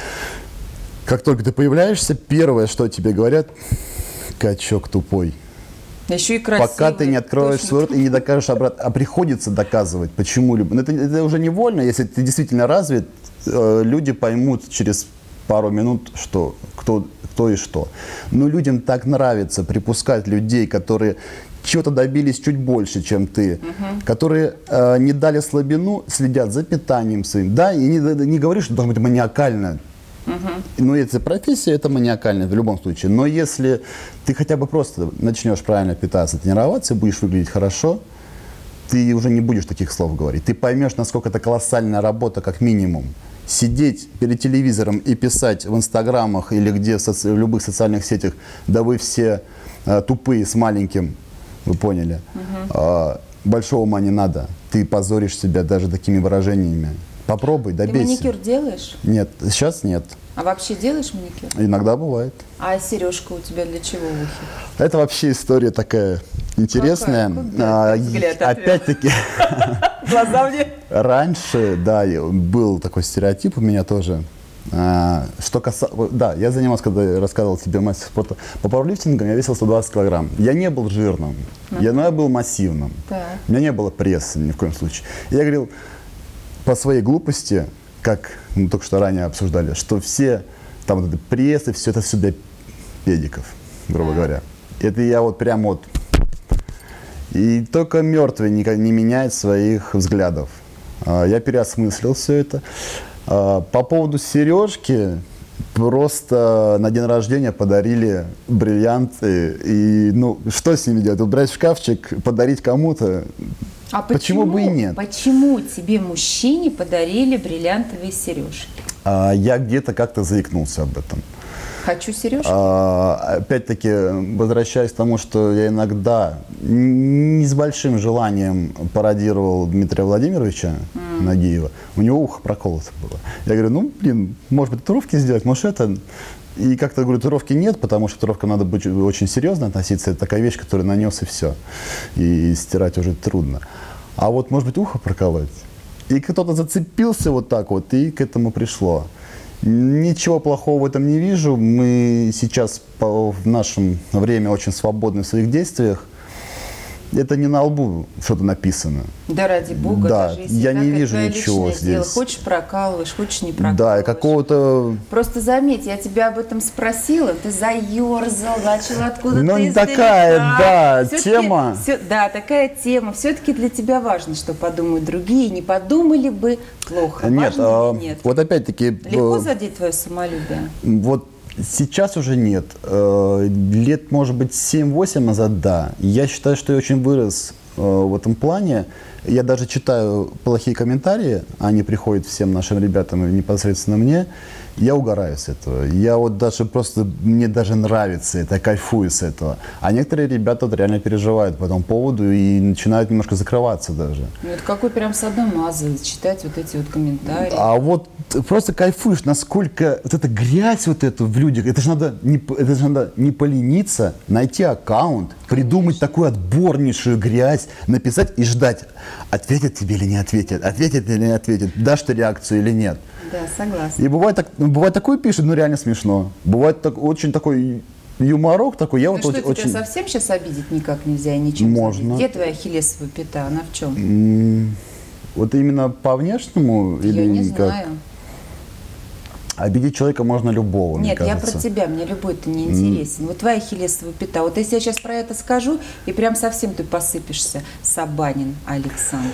S2: Как только ты появляешься, первое, что тебе говорят, качок тупой.
S1: Еще и красивый.
S2: Пока ты не откроешь
S1: точно.
S2: свой рот и не докажешь обратно, а приходится доказывать, почему. люб- Но это, это уже невольно, если ты действительно развит, э, люди поймут через пару минут, что, кто, кто и что. Но людям так нравится припускать людей, которые чего-то добились чуть больше, чем ты,
S1: Мгм.
S2: которые э, не дали слабину, следят за питанием своим. Да, и не, не говоришь, что должно быть маниакально. Ну, это профессия, это маниакально в любом случае. Но если ты хотя бы просто начнешь правильно питаться, тренироваться, будешь выглядеть хорошо, ты уже не будешь таких слов говорить. Ты поймешь, насколько это колоссальная работа, как минимум. Сидеть перед телевизором и писать в инстаграмах или где в, соци- в любых социальных сетях, да вы все э, тупые с маленьким, вы поняли, э, большого ума не надо. Ты позоришь себя даже такими выражениями. Попробуй,
S1: Ты
S2: добейся.
S1: маникюр делаешь?
S2: Нет, сейчас нет.
S1: А вообще делаешь маникюр?
S2: Иногда бывает.
S1: А сережка у тебя для чего в ухе?
S2: Это вообще история такая интересная.
S1: Какая? Куда
S2: А,
S1: ты взгляд отвел?
S2: опять-таки,
S1: Глаза мне.
S2: раньше, да, я- был такой стереотип у меня тоже. А, что касалось, да, я занимался, когда я рассказывал тебе мастер спорта по пауэрлифтингу, я весил сто двадцать килограмм. Я не был жирным, я, но я был массивным.
S1: Так.
S2: У меня не было пресса ни в коем случае. И я говорил, по своей глупости, как мы только что ранее обсуждали, что все там вот это прессы, все это все для педиков, грубо
S1: Да.
S2: говоря. Это я вот прям вот... И только мертвый не, не меняет своих взглядов. А, Я переосмыслил все это. А, По поводу сережки, просто на день рождения подарили бриллианты. И, ну, что с ними делать? Убрать в шкафчик, подарить кому-то?
S1: А
S2: Почему бы и нет?
S1: Почему тебе, мужчине, подарили бриллиантовые сережки?
S2: А, Я где-то как-то заикнулся об этом.
S1: Хочу сережки.
S2: А, Опять-таки, возвращаясь к тому, что я иногда не с большим желанием пародировал Дмитрия Владимировича Нагиева, у него ухо проколото было. Я говорю, ну, блин, может быть, татуировки сделать, может, это... И как-то, говорю, татуировки нет, потому что татуировкам надо быть очень серьезно относиться. Это такая вещь, которую нанес и все. И стирать уже трудно. А вот, может быть, ухо проколоть. И кто-то зацепился вот так вот, и к этому пришло. Ничего плохого в этом не вижу. Мы сейчас по- в нашем время очень свободны в своих действиях. Это не на лбу что-то написано.
S1: Да ради бога,
S2: да,
S1: даже если
S2: я
S1: так,
S2: не
S1: это
S2: вижу
S1: твое
S2: ничего
S1: личное дело.
S2: здесь.
S1: Хочешь прокалываешь, хочешь не прокалываешь.
S2: Да, и какого-то...
S1: Просто заметь, я тебя об этом спросила, ты заерзал, начал откуда-то
S2: Ну,
S1: издалека.
S2: такая, да,
S1: Всё-таки
S2: тема.
S1: всё- да, такая тема. Все-таки для тебя важно, что подумают другие. Не подумали бы плохо.
S2: Нет,
S1: Важно
S2: а,
S1: или нет?
S2: вот опять-таки...
S1: Легко
S2: э,
S1: задеть твое самолюбие?
S2: Вот сейчас уже нет. Э, Лет, может быть, семь-восемь назад, да. Я считаю, что я очень вырос э, в этом плане. Я даже читаю плохие комментарии, они приходят всем нашим ребятам и непосредственно мне. Я угораю с этого. Я вот даже просто, мне даже нравится это, я кайфую с этого. А некоторые ребята вот реально переживают по этому поводу и начинают немножко закрываться даже.
S1: Ну, это какой прям садомаза, читать вот эти вот комментарии.
S2: А вот просто кайфуешь, насколько вот эта грязь вот эту в людях, это же надо не, это же надо не полениться, найти аккаунт, придумать Конечно. Такую отборнейшую грязь, написать и ждать, ответят тебе или не ответят, ответят или не ответят, дашь ты реакцию или нет.
S1: Да, согласна.
S2: И бывает, так, бывает такое пишет, ну реально смешно. Бывает так, очень такой юморок такой. Я
S1: ну
S2: вот
S1: что,
S2: очень,
S1: тебя совсем сейчас обидеть никак нельзя и ничем
S2: Можно.
S1: Где твоя ахиллесова пята? Она в чем?
S2: М-м, вот именно по внешнему?
S1: Я
S2: или
S1: не
S2: как?
S1: знаю.
S2: Обидеть человека можно любого,
S1: Нет,
S2: мне
S1: я
S2: кажется.
S1: про тебя, мне любой-то не интересен. Mm. Вот твоя ахиллесова пята. Вот если я сейчас про это скажу, и прям совсем ты посыпешься. Сабанин Александр.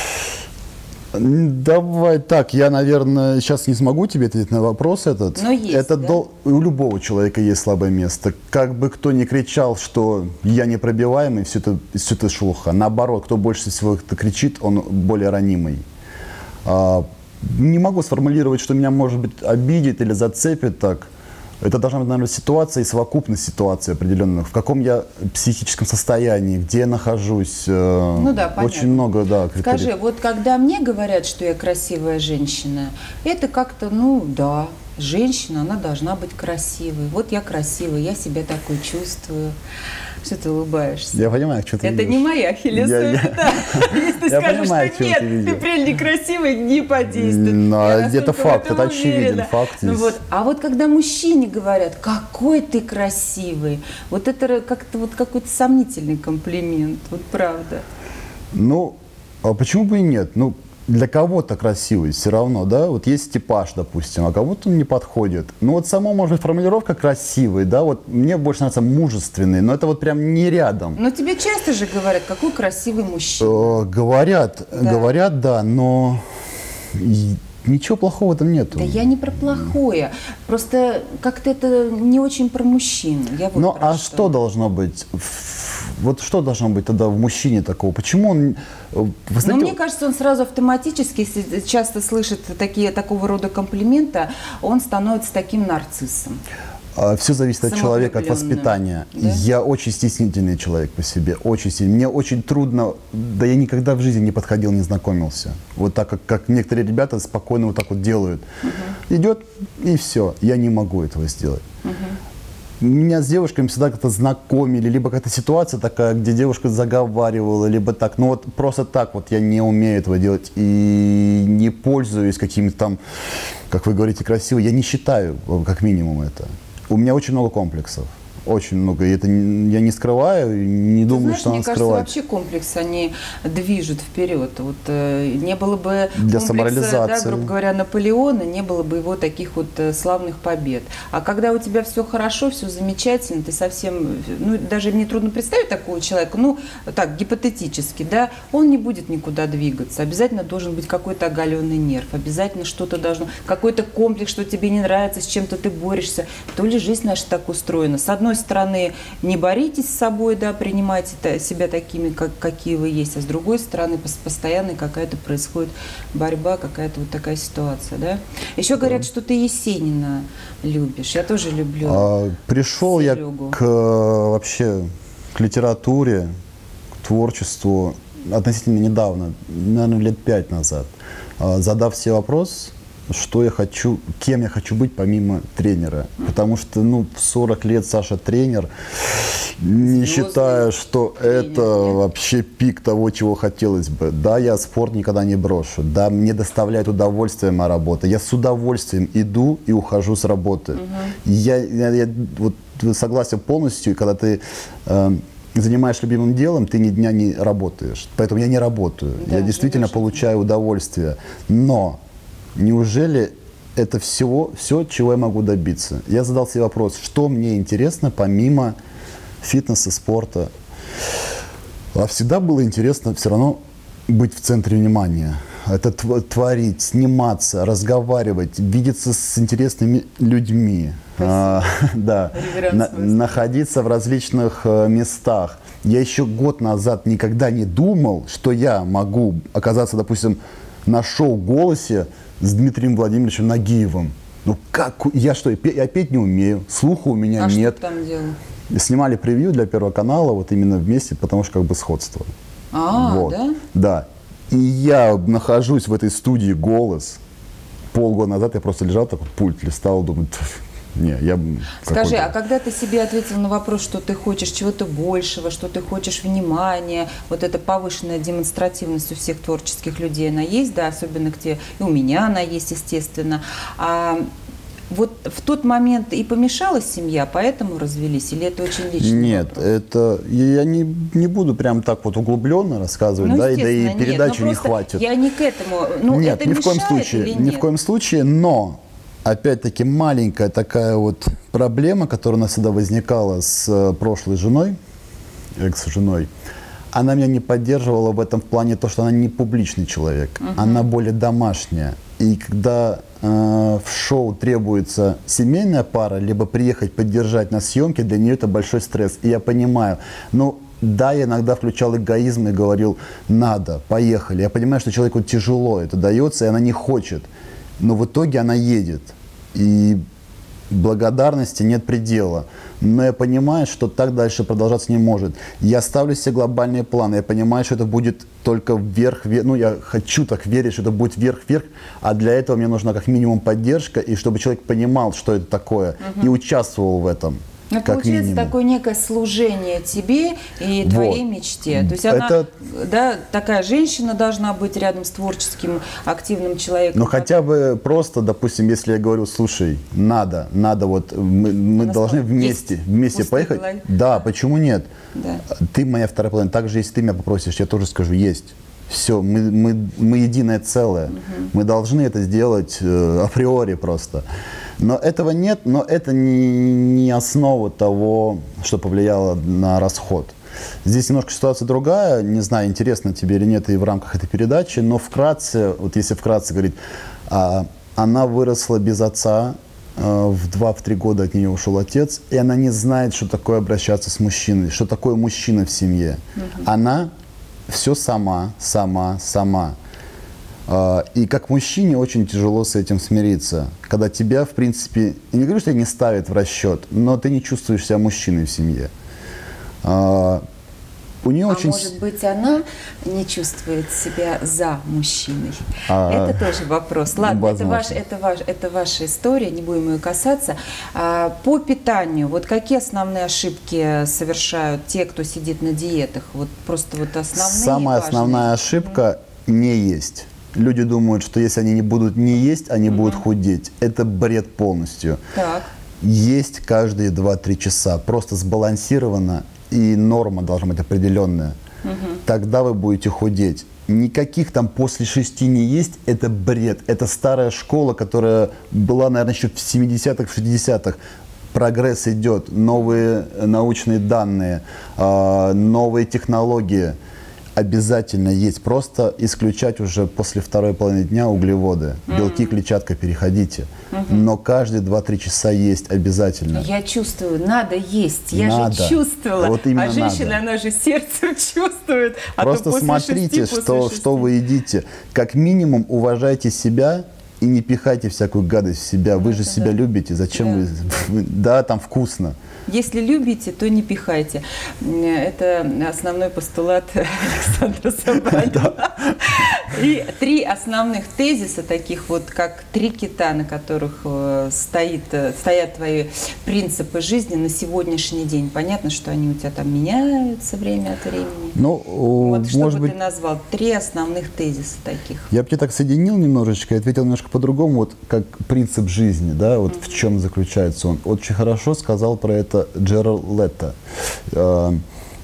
S2: Давай так, я, наверное, сейчас не смогу тебе ответить на вопрос этот.
S1: Но есть,
S2: это
S1: да?
S2: дол... У любого человека есть слабое место. Как бы кто ни кричал, что я непробиваемый, все это, все это шелуха. Наоборот, кто больше всего это кричит, он более ранимый. А, не могу сформулировать, что меня, может быть, обидит или зацепит так. Это должна быть, наверное, ситуация и совокупность ситуаций определенных. В каком я психическом состоянии, где я нахожусь.
S1: Ну да, понятно.
S2: Очень много, да, критериев.
S1: Скажи, вот когда мне говорят, что я красивая женщина, это как-то, ну да, женщина, она должна быть красивой. Вот я красивая, я себя такой чувствую. Что ты улыбаешься?
S2: Я понимаю, что ты
S1: Это
S2: видишь.
S1: не моя ахиллесова пята. Если ты скажешь, что нет, ты прям некрасивый, не подействует.
S2: Но это факт, это очевиден факт.
S1: Ну вот. А вот когда мужчине говорят, какой ты красивый, вот это как-то вот какой-то сомнительный комплимент, вот правда.
S2: Ну, а почему бы и нет? Ну, для кого-то красивый все равно, да, вот есть типаж, допустим, а кому-то он не подходит. Ну вот сама, может быть, формулировка красивый, да, вот мне больше нравится мужественный, но это вот прям не рядом.
S1: Но тебе часто же говорят, какой красивый мужчина.
S2: Э, говорят,
S1: да.
S2: говорят, да, но ничего плохого там нету.
S1: Да я не про плохое, просто как-то это не очень про мужчин. Я вот
S2: ну
S1: про
S2: а
S1: что.
S2: что должно быть? Вот что должно быть тогда в мужчине такого? Почему он... Вы знаете,
S1: ну, мне кажется, он сразу автоматически, если часто слышит такие, такого рода комплименты, он становится таким нарциссом.
S2: Все зависит от человека, от воспитания. Да? Я очень стеснительный человек по себе, очень стеснительный. Мне очень трудно, да я никогда в жизни не подходил, не знакомился. Вот так, как, как некоторые ребята спокойно вот так вот делают. Uh-huh. Идет и все, я не могу этого сделать. Uh-huh. Меня с девушками всегда как-то знакомили, либо какая-то ситуация такая, где девушка заговаривала, либо так. Ну вот просто так вот я не умею этого делать и не пользуюсь какими-то там, как вы говорите, красиво. Я не считаю, как минимум, это. У меня очень много комплексов. Очень много. И это я не скрываю, не
S1: Ты
S2: думаю,
S1: знаешь,
S2: что
S1: мне
S2: она
S1: кажется,
S2: скрывает.
S1: вообще комплексы, они движут вперед. Вот, э, не было бы
S2: для
S1: комплекса,
S2: самореализации.
S1: Да, грубо говоря, Наполеона, не было бы его таких вот э, славных побед. А когда у тебя все хорошо, все замечательно, ты совсем, ну, даже мне трудно представить такого человека, ну, так, гипотетически, да, он не будет никуда двигаться. Обязательно должен быть какой-то оголенный нерв, обязательно что-то должно, какой-то комплекс, что тебе не нравится, с чем-то ты борешься. То ли жизнь наша так устроена. С одной стороны, не боритесь с собой, да, принимайте себя такими, как, какие вы есть, а с другой стороны, постоянно какая-то происходит борьба, какая-то вот такая ситуация, да. Еще говорят, что ты Есенина любишь, я тоже люблю.
S2: А, пришел Серегу. Я к, вообще к литературе, к творчеству относительно недавно, наверное, лет пять назад, задав себе вопрос, что я хочу, кем я хочу быть помимо тренера. Потому что, ну, в сорок лет Саша тренер, не считаю, что тренер, это нет? Вообще пик того, чего хотелось бы. Да, я спорт никогда не брошу. Да, мне доставляет удовольствие моя работа. Я с удовольствием иду и ухожу с работы. Угу. Я, я, я вот, согласен полностью, когда ты... Э, занимаешь любимым делом, ты ни дня не работаешь. Поэтому я не работаю. Да, я действительно получаю удовольствие. Но неужели это всего, все, чего я могу добиться? Я задал себе вопрос, что мне интересно помимо фитнеса, спорта. А всегда было интересно все равно быть в центре внимания. это творить, сниматься, разговаривать, видеться с интересными людьми, а, да, на, находиться в различных а, местах. Я еще год назад никогда не думал, что я могу оказаться, допустим, на шоу «Голосе» с Дмитрием Владимировичем Нагиевым. Ну как? Я что, я петь не умею, слуха у меня
S1: а
S2: нет.
S1: Что ты там делал?
S2: Снимали превью для Первого канала, вот именно вместе, потому что как бы сходство.
S1: А,
S2: вот.
S1: да?
S2: Да. И я нахожусь в этой студии «Голос». Полгода назад я просто лежал, так вот пульт листал, думаю, не, я...
S1: Скажи, а когда ты себе ответил на вопрос, что ты хочешь чего-то большего, что ты хочешь внимания, вот эта повышенная демонстративность у всех творческих людей, она есть, да, особенно где и у меня она есть, естественно. А вот в тот момент и помешала семья, поэтому развелись, или это очень личный
S2: Нет,
S1: вопрос?
S2: это я не, не буду прям так вот углубленно рассказывать,
S1: ну,
S2: да, и, да и
S1: нет,
S2: передачу
S1: ну,
S2: не хватит.
S1: Я не к этому, ну,
S2: нет,
S1: это
S2: ни в коем случае,
S1: или
S2: ни
S1: нет?
S2: в коем случае, но опять-таки маленькая такая вот проблема, которая у нас всегда возникала с э, прошлой женой, экс-женой, она меня не поддерживала в этом в плане то, что она не публичный человек, uh-huh. она более домашняя. И когда э, в шоу требуется семейная пара, либо приехать поддержать на съемке, для нее это большой стресс. И я понимаю, но да, я иногда включал эгоизм и говорил, надо, поехали. Я понимаю, что человеку тяжело это дается, и она не хочет. Но в итоге она едет. И благодарности нет предела. Но я понимаю, что так дальше продолжаться не может. Я ставлю себе глобальные планы. Я понимаю, что это будет только вверх, вверх. Ну, я хочу так верить, что это будет вверх-вверх. А для этого мне нужна как минимум поддержка. И чтобы человек понимал, что это такое. Угу. И участвовал в этом.
S1: Ну, получается, минимум. Такое некое служение тебе и
S2: вот.
S1: Твоей мечте. То есть она,
S2: это...
S1: да, такая женщина должна быть рядом с творческим, активным человеком.
S2: Ну, хотя бы просто, допустим, если я говорю, слушай, надо, надо, вот мы, мы должны вместе, вместе поехать. Голове. Да, почему нет? Да. Ты моя вторая половина. Также, если ты меня попросишь, я тоже скажу, есть. Все, мы, мы, мы единое целое. Угу. Мы должны это сделать э, априори просто. Но этого нет, но это не, не основа того, что повлияло на расход. Здесь немножко ситуация другая, не знаю, интересно тебе или нет и в рамках этой передачи, но вкратце, вот если вкратце говорить, а, она выросла без отца, а, в два-три года от нее ушел отец, и она не знает, что такое обращаться с мужчиной, что такое мужчина в семье. Угу. Она все сама, сама, сама. И как мужчине очень тяжело с этим смириться, когда тебя, в принципе, я не говорю, что тебя не ставят в расчет, но ты не чувствуешь себя мужчиной в семье. У нее
S1: а
S2: очень...
S1: может быть, она не чувствует себя за мужчиной? А, это тоже вопрос. Ладно, это, ваш, это, ваш, это ваша история, не будем ее касаться. А, по питанию, вот какие основные ошибки совершают те, кто сидит на диетах? Вот просто вот основные.
S2: Самая
S1: важные.
S2: Основная ошибка – не есть. Люди думают, что если они не будут не есть, они угу. будут худеть. Это бред полностью.
S1: Так.
S2: Есть каждые два-три часа. Просто сбалансированно, и норма должна быть определенная. Угу. Тогда вы будете худеть. Никаких там после шести не есть, это бред. Это старая школа, которая была, наверное, еще в семидесятых, в шестидесятых. Прогресс идет, новые научные данные, новые технологии. Обязательно есть. Просто исключать уже после второй половины дня углеводы. Mm-hmm. Белки, клетчатка, переходите. Mm-hmm. Но каждые два-три часа есть обязательно.
S1: Я чувствую, надо есть. Я
S2: надо.
S1: же чувствовала.
S2: Вот именно
S1: а женщина,
S2: надо.
S1: Она же сердцем чувствует. А
S2: Просто
S1: то
S2: смотрите,
S1: шести,
S2: что, что вы едите. Как минимум уважайте себя и не пихайте всякую гадость в себя. Вы же
S1: Это
S2: себя
S1: да.
S2: любите. Зачем да. вы... Да, там вкусно.
S1: Если любите, то не пихайте. Это основной постулат Александра Собянина. И три основных тезиса, таких вот, как три кита, на которых стоит, стоят твои принципы жизни на сегодняшний день. Понятно, что они у тебя там меняются время от времени.
S2: Ну,
S1: вот что
S2: может
S1: бы
S2: быть,
S1: ты назвал? Три основных тезиса таких.
S2: Я бы тебе так соединил немножечко и ответил немножко по-другому, вот как принцип жизни, да, вот mm-hmm. в чем заключается он. Очень хорошо сказал про это Джеральд Лето. Э,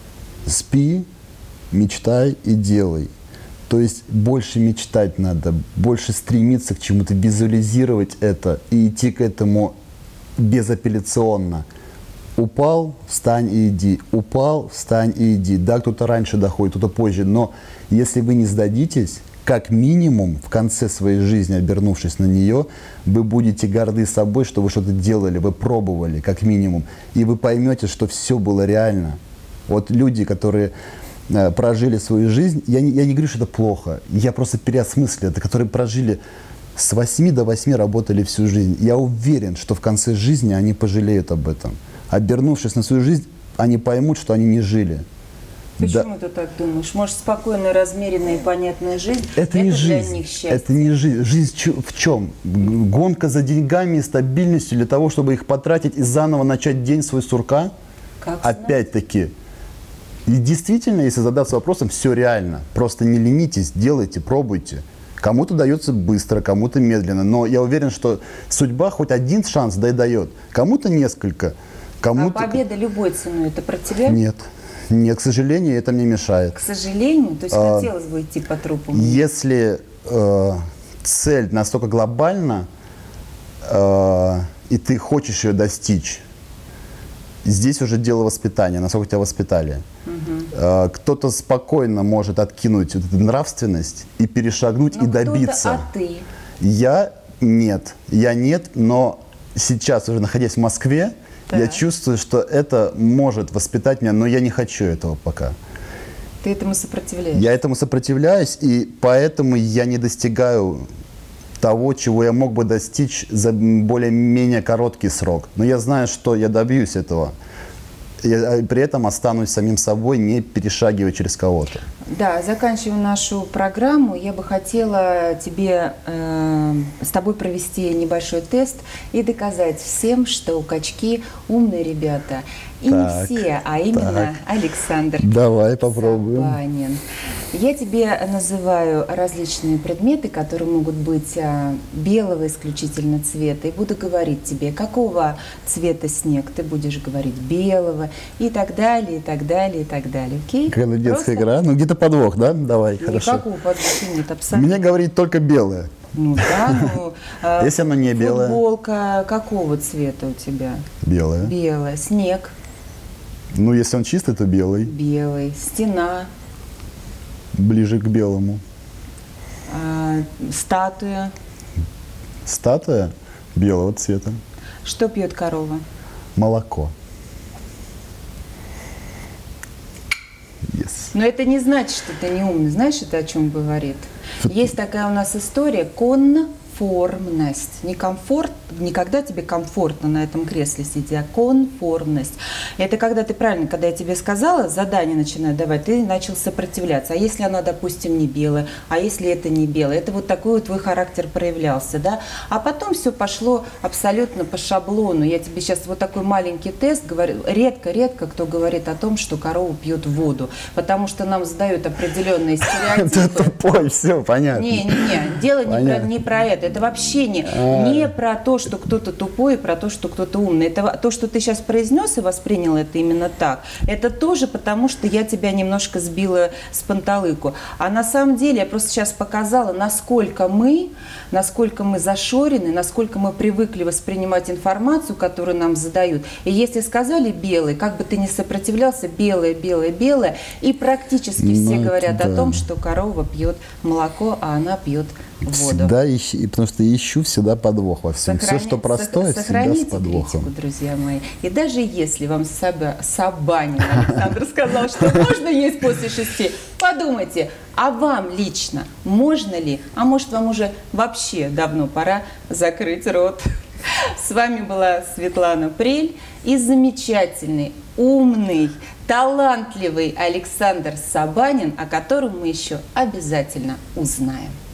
S2: спи, мечтай и делай. То есть больше мечтать надо, больше стремиться к чему-то, визуализировать это и идти к этому безапелляционно. Упал, встань и иди. Упал, встань и иди. Да, кто-то раньше доходит, кто-то позже. Но если вы не сдадитесь, как минимум, в конце своей жизни, обернувшись на нее, вы будете горды собой, что вы что-то делали, вы пробовали, как минимум. И вы поймете, что все было реально. Вот люди, которые э, прожили свою жизнь, я не, я не говорю, что это плохо, я просто переосмыслил это, которые прожили с восьми до восьми, работали всю жизнь. Я уверен, что в конце жизни они пожалеют об этом. Обернувшись на свою жизнь, они поймут, что они не жили.
S1: Почему
S2: Да.
S1: ты так думаешь? Может, спокойная, размеренная и понятная жизнь –
S2: Это,
S1: это
S2: не
S1: для
S2: жизнь.
S1: них счастье?
S2: Это не жизнь. Жизнь чё- в чем? Гонка за деньгами и стабильностью для того, чтобы их потратить и заново начать день свой сурка?
S1: Как знать?
S2: Опять-таки. И действительно, если задаться вопросом, все реально. Просто не ленитесь, делайте, пробуйте. Кому-то дается быстро, кому-то медленно. Но я уверен, что судьба хоть один шанс да и дает. Кому-то несколько.
S1: А
S2: Кому-то...
S1: победа любой ценой – это про тебя?
S2: Нет. Нет, к сожалению, это мне мешает.
S1: К сожалению? То есть
S2: А,
S1: хотелось бы идти по трупу?
S2: Если э, цель настолько глобальна, э, и ты хочешь ее достичь, здесь уже дело воспитания, насколько тебя воспитали.
S1: Угу.
S2: Э, кто-то спокойно может откинуть вот эту нравственность и перешагнуть,
S1: Но
S2: и добиться.
S1: А ты?
S2: Я нет. Я нет, но сейчас, уже находясь в Москве,
S1: Так.
S2: я чувствую, что это может воспитать меня, но я не хочу этого пока.
S1: Ты этому сопротивляешься?
S2: Я этому сопротивляюсь, и поэтому я не достигаю того, чего я мог бы достичь за более-менее короткий срок. Но я знаю, что я добьюсь этого. Я при этом останусь самим собой, не перешагивая через кого-то.
S1: Да, заканчивая нашу программу, я бы хотела тебе, э, с тобой провести небольшой тест и доказать всем, что качки умные ребята. И
S2: Так,
S1: не все, а именно
S2: так.
S1: Александр
S2: Давай попробуем.
S1: Сабанин. Я тебе называю различные предметы, которые могут быть а, белого исключительно цвета, и буду говорить тебе, какого цвета снег, ты будешь говорить белого, и так далее, и так далее, и так далее. Окей?
S2: Какая детская
S1: Просто
S2: игра. Ну, где-то подвох, да? Давай, хорошо.
S1: Никакого подвоха нет, абсолютно.
S2: Мне говорит только белое.
S1: Ну да, ну... а,
S2: Если оно не белое?
S1: Футболка какого цвета у тебя?
S2: Белое.
S1: Белая. Снег
S2: Ну, если он чистый, то белый.
S1: белый. Стена,
S2: Ближе к белому.
S1: а, статуя.
S2: Статуя белого цвета.
S1: Что пьет корова?
S2: Молоко. Yes.
S1: Но это не значит, что ты не умный. Знаешь, это о чем говорит? Есть такая у нас история конформность. Не комфорт, не когда тебе комфортно на этом кресле сидеть, а конформность. Это когда ты правильно, когда я тебе сказала, задание начинаю давать, ты начал сопротивляться. А если она, допустим, не белая, а если это не белое? Это вот такой вот твой характер проявлялся, да? А потом все пошло абсолютно по шаблону. Я тебе сейчас вот такой маленький тест говорю. Редко-редко кто говорит о том, что корова пьет воду, потому что нам задают определенные
S2: Ты
S1: стереотипы.
S2: тупой, все, понятно.
S1: Не-не-не, дело не про,
S2: Понятно.
S1: не про это. Это вообще не,
S2: А.
S1: не про то, что кто-то тупой, и про то, что кто-то умный. Это то, что ты сейчас произнес и воспринял это именно так. Это тоже потому, что я тебя немножко сбила с панталыку. А на самом деле я просто сейчас показала, насколько мы, насколько мы зашорены, насколько мы привыкли воспринимать информацию, которую нам задают. И если сказали белый, как бы ты ни сопротивлялся, белое, белое, белое, и практически
S2: Ну,
S1: все
S2: это
S1: говорят о
S2: да.
S1: том, что корова пьет молоко, а она пьет воду.
S2: Всегда ищу, и потому что ищу всегда подвох во всем. Все,
S1: Сохрани-
S2: что простое,
S1: сох-
S2: всегда с
S1: сохраните
S2: подвохом.
S1: критику, друзья мои. И даже если вам Саба, Сабанин Александр сказал, что можно есть после шести, подумайте, а вам лично можно ли, а может вам уже вообще давно пора закрыть рот. С вами была Светлана Прель и замечательный, умный, талантливый Александр Сабанин, о котором мы еще обязательно узнаем.